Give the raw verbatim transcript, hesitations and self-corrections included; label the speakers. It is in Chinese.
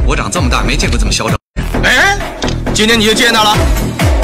Speaker 1: 我长这么大没见过这么嚣张。
Speaker 2: 哎，今天你就见到了。